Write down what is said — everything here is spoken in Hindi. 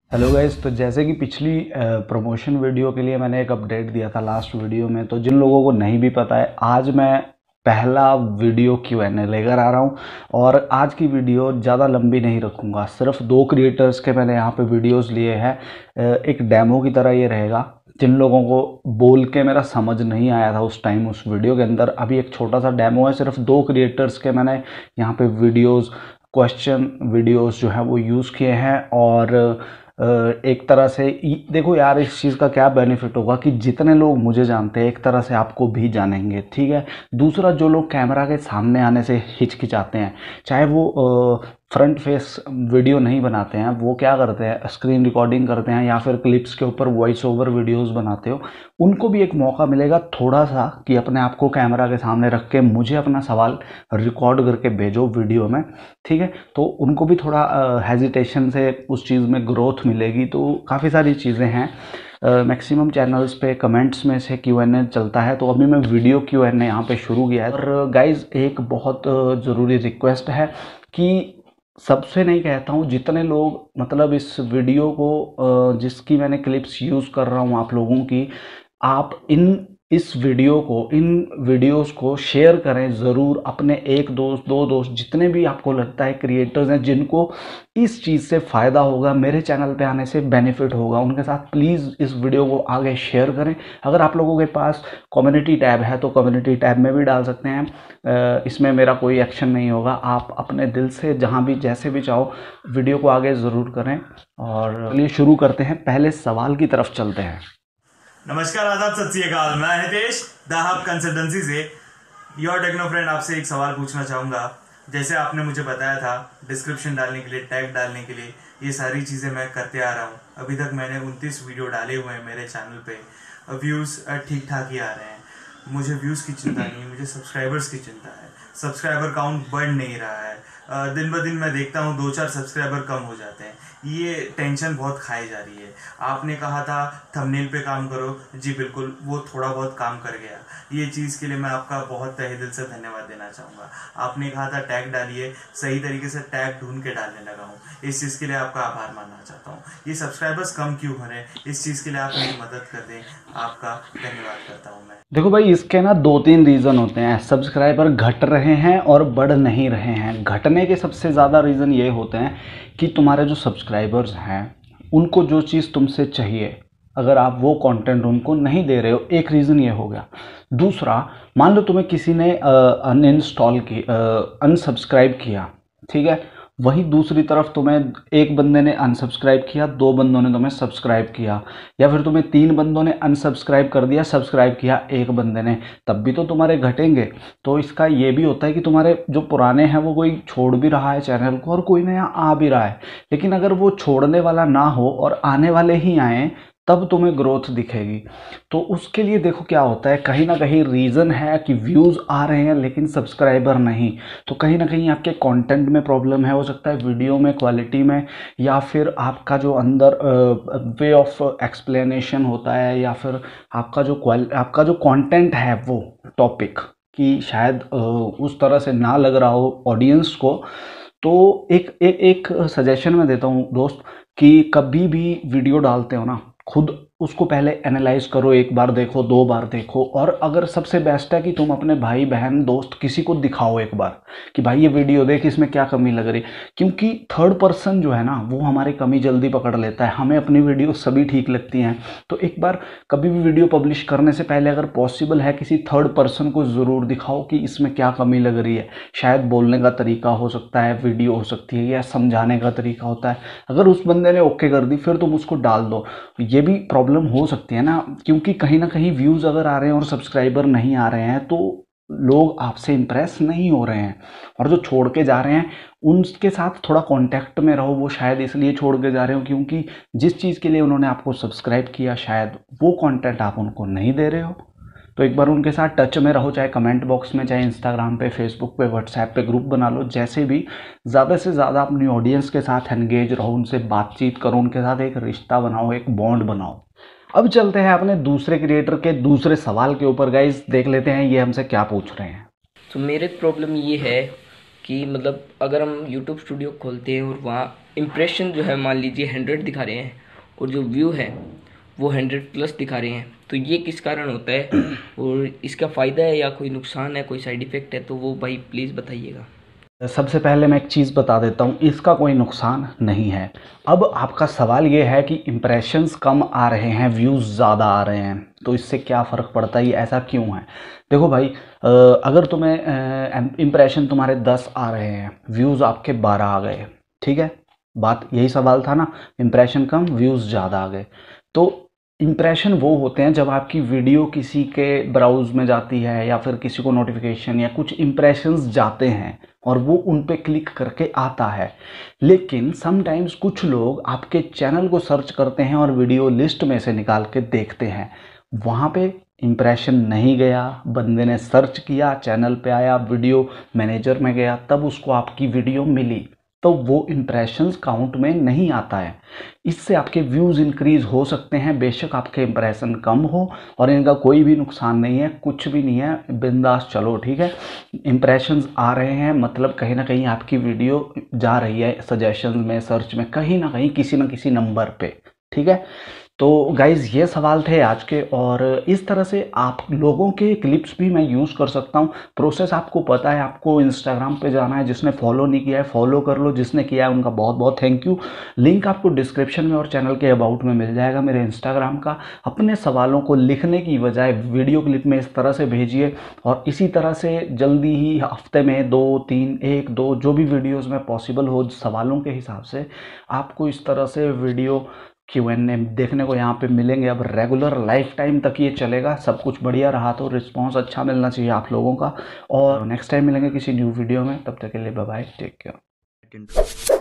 हेलो गाइस, तो जैसे कि पिछली प्रमोशन वीडियो के लिए मैंने एक अपडेट दिया था लास्ट वीडियो में, तो जिन लोगों को नहीं भी पता है, आज मैं पहला वीडियो Q&A लेकर आ रहा हूं। और आज की वीडियो ज़्यादा लंबी नहीं रखूंगा, सिर्फ 2 क्रिएटर्स के मैंने यहाँ पे वीडियोस लिए हैं। एक डेमो की तरह ये रहेगा। जिन लोगों को बोल के मेरा समझ नहीं आया था उस टाइम उस वीडियो के अंदर, अभी एक छोटा सा डेमो है। सिर्फ 2 क्रिएटर्स के मैंने यहाँ पे वीडियोस, क्वेश्चन वीडियोस जो है वो यूज़ किए हैं। और एक तरह से देखो यार, इस चीज़ का क्या बेनिफिट होगा कि जितने लोग मुझे जानते हैं एक तरह से आपको भी जानेंगे, ठीक है। दूसरा, जो लोग कैमरा के सामने आने से हिचकिचाते हैं, चाहे वो फ्रंट फेस वीडियो नहीं बनाते हैं, वो क्या करते हैं, स्क्रीन रिकॉर्डिंग करते हैं या फिर क्लिप्स के ऊपर वॉइस ओवर वीडियोस बनाते हो, उनको भी एक मौका मिलेगा थोड़ा सा कि अपने आप को कैमरा के सामने रख के मुझे अपना सवाल रिकॉर्ड करके भेजो वीडियो में, ठीक है। तो उनको भी थोड़ा हेजिटेशन से उस चीज़ में ग्रोथ मिलेगी। तो काफ़ी सारी चीज़ें हैं। मैक्सिमम चैनल्स पे कमेंट्स में से Q&A चलता है, तो अभी मैं वीडियो Q&A यहाँ पे शुरू किया है। और गाइज़, एक बहुत ज़रूरी रिक्वेस्ट है कि सबसे नहीं कहता हूँ, जितने लोग मतलब इस वीडियो को जिसकी मैंने क्लिप्स यूज़ कर रहा हूँ आप लोगों की, आप इस वीडियो को, इन वीडियोस को शेयर करें ज़रूर अपने एक दोस्त, 2 दोस्त, जितने भी आपको लगता है क्रिएटर्स हैं जिनको इस चीज़ से फ़ायदा होगा, मेरे चैनल पे आने से बेनिफिट होगा, उनके साथ प्लीज़ इस वीडियो को आगे शेयर करें। अगर आप लोगों के पास कम्युनिटी टैब है तो कम्युनिटी टैब में भी डाल सकते हैं। इसमें मेरा कोई एक्शन नहीं होगा। आप अपने दिल से जहाँ भी जैसे भी चाहो वीडियो को आगे ज़रूर करें। और चलिए शुरू करते हैं, पहले सवाल की तरफ चलते हैं। नमस्कार, आदाब, सत श्री अकाल। मैं हितेश दाहब कंसल्टेंसी से योर टेक्नो फ्रेंड आपसे एक सवाल पूछना चाहूँगा। जैसे आपने मुझे बताया था डिस्क्रिप्शन डालने के लिए, टैग डालने के लिए, ये सारी चीज़ें मैं करते आ रहा हूँ। अभी तक मैंने 29 वीडियो डाले हुए हैं मेरे चैनल पे। व्यूज़ ठीक ठाक ही आ रहे हैं। मुझे व्यूज़ की चिंता नहीं है, मुझे सब्सक्राइबर्स की चिंता है। सब्सक्राइबर काउंट बढ़ नहीं रहा है। दिन ब दिन मैं देखता हूँ 2-4 सब्सक्राइबर कम हो जाते हैं। ये टेंशन बहुत खाई जा रही है। आपने कहा था थंबनेल पे काम करो, जी बिल्कुल, वो थोड़ा बहुत काम कर गया। ये चीज़ के लिए मैं आपका बहुत तहे दिल से धन्यवाद देना चाहूँगा। आपने कहा था टैग डालिए, सही तरीके से टैग ढूंढ के डालने लगा हूँ। इस चीज़ के लिए आपका आभार मानना चाहता हूँ। ये सब्सक्राइबर्स कम क्यों हो रहे हैं, इस चीज़ के लिए आप मेरी मदद कर दें, आपका धन्यवाद करता हूँ मैं। देखो भाई, इसके ना 2-3 रीज़न होते हैं। सब्सक्राइबर घट रहे हैं और बढ़ नहीं रहे हैं। घटने के सबसे ज़्यादा रीज़न ये होते हैं कि तुम्हारे जो सब्सक्राइबर्स हैं उनको जो चीज़ तुमसे चाहिए, अगर आप वो कंटेंट उनको नहीं दे रहे हो, एक रीज़न ये हो गया। दूसरा, मान लो तुम्हें किसी ने अनइंस्टॉल की, अनसब्सक्राइब किया, ठीक है। वही दूसरी तरफ तुम्हें एक बंदे ने अनसब्सक्राइब किया, 2 बंदों ने तुम्हें सब्सक्राइब किया, या फिर तुम्हें 3 बंदों ने अनसब्सक्राइब कर दिया, सब्सक्राइब किया एक बंदे ने, तब भी तो तुम्हारे घटेंगे। तो इसका ये भी होता है कि तुम्हारे जो पुराने हैं वो कोई छोड़ भी रहा है चैनल को और कोई नया आ भी रहा है। लेकिन अगर वो छोड़ने वाला ना हो और आने वाले ही आए, तब तुम्हें ग्रोथ दिखेगी। तो उसके लिए देखो क्या होता है, कहीं ना कहीं रीज़न है कि व्यूज़ आ रहे हैं लेकिन सब्सक्राइबर नहीं। तो कहीं ना कहीं आपके कंटेंट में प्रॉब्लम है, हो सकता है वीडियो में, क्वालिटी में, या फिर आपका जो अंदर वे ऑफ एक्सप्लेनेशन होता है, या फिर आपका जो कंटेंट है वो टॉपिक कि शायद उस तरह से ना लग रहा हो ऑडियंस को। तो एक सजेशन मैं देता हूँ दोस्त, कि कभी भी वीडियो डालते हो ना, खुद उसको पहले एनालाइज करो, 1 बार देखो, 2 बार देखो। और अगर सबसे बेस्ट है कि तुम अपने भाई बहन दोस्त किसी को दिखाओ एक बार कि भाई ये वीडियो देख, इसमें क्या कमी लग रही। क्योंकि थर्ड पर्सन जो है ना, वो हमारी कमी जल्दी पकड़ लेता है। हमें अपनी वीडियो सभी ठीक लगती हैं। तो एक बार कभी भी वीडियो पब्लिश करने से पहले अगर पॉसिबल है किसी थर्ड पर्सन को ज़रूर दिखाओ कि इसमें क्या कमी लग रही है। शायद बोलने का तरीका हो सकता है, वीडियो हो सकती है, या समझाने का तरीका होता है। अगर उस बंदे ने ओके कर दी, फिर तुम उसको डाल दो। ये भी प्रॉब्लम हो सकती है ना, क्योंकि कहीं ना कहीं व्यूज़ अगर आ रहे हैं और सब्सक्राइबर नहीं आ रहे हैं, तो लोग आपसे इम्प्रेस नहीं हो रहे हैं। और जो छोड़ के जा रहे हैं उनके साथ थोड़ा कांटेक्ट में रहो। वो शायद इसलिए छोड़ के जा रहे हो क्योंकि जिस चीज़ के लिए उन्होंने आपको सब्सक्राइब किया, शायद वो कंटेंट आप उनको नहीं दे रहे हो। तो एक बार उनके साथ टच में रहो, चाहे कमेंट बॉक्स में, चाहे इंस्टाग्राम पे, फेसबुक पे, व्हाट्सएप पे ग्रुप बना लो, जैसे भी। ज़्यादा से ज़्यादा अपनी ऑडियंस के साथ एंगेज रहो, उनसे बातचीत करो, उनके साथ एक रिश्ता बनाओ, एक बॉन्ड बनाओ। अब चलते हैं अपने दूसरे क्रिएटर के दूसरे सवाल के ऊपर। गाइस, देख लेते हैं ये हमसे क्या पूछ रहे हैं। तो मेरे प्रॉब्लम ये है कि मतलब अगर हम यूट्यूब स्टूडियो खोलते हैं और वहाँ इम्प्रेशन जो है मान लीजिए 100 दिखा रहे हैं और जो व्यू है वो 100+ दिखा रहे हैं, तो ये किस कारण होता है और इसका फ़ायदा है या कोई नुकसान है, कोई साइड इफ़ेक्ट है, तो वो भाई प्लीज़ बताइएगा। सबसे पहले मैं एक चीज़ बता देता हूँ, इसका कोई नुकसान नहीं है। अब आपका सवाल ये है कि इम्प्रेशंस कम आ रहे हैं, व्यूज़ ज़्यादा आ रहे हैं, तो इससे क्या फ़र्क पड़ता है, ऐसा क्यों है? देखो भाई, अगर तुम्हें इम्प्रेशन तुम्हारे 10 आ रहे हैं, व्यूज़ आपके 12 आ गए, ठीक है, बात यही सवाल था ना, इम्प्रेशन कम व्यूज़ ज़्यादा आ गए। तो इम्प्रेशन वो होते हैं जब आपकी वीडियो किसी के ब्राउज़ में जाती है या फिर किसी को नोटिफिकेशन या कुछ इम्प्रेशंस जाते हैं और वो उन पे क्लिक करके आता है। लेकिन समटाइम्स कुछ लोग आपके चैनल को सर्च करते हैं और वीडियो लिस्ट में से निकाल के देखते हैं, वहाँ पे इम्प्रेशन नहीं गया, बंदे ने सर्च किया, चैनल पे आया, वीडियो मैनेजर में गया, तब उसको आपकी वीडियो मिली, तो वो इम्प्रेशंस काउंट में नहीं आता है। इससे आपके व्यूज़ इंक्रीज़ हो सकते हैं, बेशक आपके इम्प्रेशन कम हो, और इनका कोई भी नुकसान नहीं है, कुछ भी नहीं है, बिंदास चलो, ठीक है। इम्प्रेशंस आ रहे हैं मतलब कहीं ना कहीं आपकी वीडियो जा रही है सजेशन में, सर्च में, कहीं ना कहीं किसी न किसी नंबर पे, ठीक है। तो गाइज़ ये सवाल थे आज के, और इस तरह से आप लोगों के क्लिप्स भी मैं यूज़ कर सकता हूँ। प्रोसेस आपको पता है, आपको इंस्टाग्राम पे जाना है, जिसने फॉलो नहीं किया है फॉलो कर लो, जिसने किया है उनका बहुत बहुत थैंक यू। लिंक आपको डिस्क्रिप्शन में और चैनल के अबाउट में मिल जाएगा मेरे इंस्टाग्राम का। अपने सवालों को लिखने की बजाय वीडियो क्लिप में इस तरह से भेजिए, और इसी तरह से जल्दी ही हफ्ते में 2 3 1 2 जो भी वीडियोज़ में पॉसिबल हो सवालों के हिसाब से आपको इस तरह से वीडियो Q&A देखने को यहाँ पे मिलेंगे। अब रेगुलर लाइफ टाइम तक ये चलेगा। सब कुछ बढ़िया रहा तो रिस्पांस अच्छा मिलना चाहिए आप लोगों का, और नेक्स्ट टाइम मिलेंगे किसी न्यू वीडियो में। तब तक के लिए बाय बाय, टेक केयर।